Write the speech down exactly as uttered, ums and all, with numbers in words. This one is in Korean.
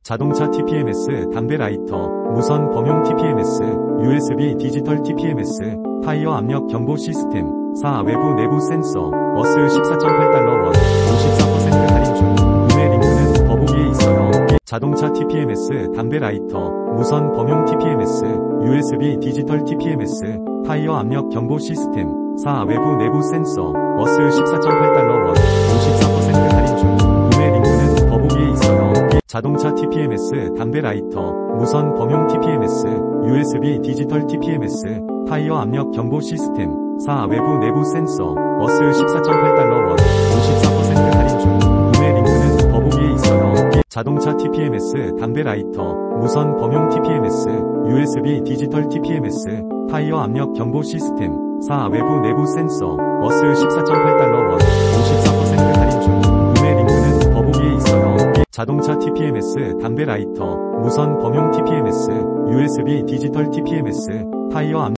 자동차 티피엠에스, 담배 라이터, 무선 범용 티피엠에스, 유에스비 디지털 티피엠에스, 타이어 압력 경보 시스템. 사. 외부 내부 센서. 어스 십사 점 팔 달러 원, 오십사 퍼센트 할인 중. 구매 링크는 더보기에 있어요. 자동차 티피엠에스, 담배 라이터, 무선 범용 티피엠에스, 유에스비 디지털 티피엠에스, 타이어 압력 경보 시스템. 사. 외부 내부 센서. 어스 십사 점 팔 달러 원, 오십사 퍼센트 할인 중. 구매 링크는 더보기에 있어요. 자동차 티피엠에스, 담배 라이터, 무선 범용 티피엠에스, 유에스비 디지털 티피엠에스, 타이어 압력 경보 시스템. 사. 외부 내부 센서. 어스 십사 점 팔 달러 원, 오십사 퍼센트 할인 중. 구매 링크는 더보기에 있어요. 자동차 티피엠에스, 담배 라이터, 무선 범용 티피엠에스, 유에스비 디지털 티피엠에스, 타이어 압력 경보 시스템. 사. 외부 내부 센서. 어스 십사 점 팔 달러 원, 오십사 퍼센트 할인 중. 구매 링크는 더보기에 있어요. 자동차 티피엠에스, 담배 라이터, 무선 범용 티피엠에스, 유에스비 디지털 티피엠에스, 타이어 압력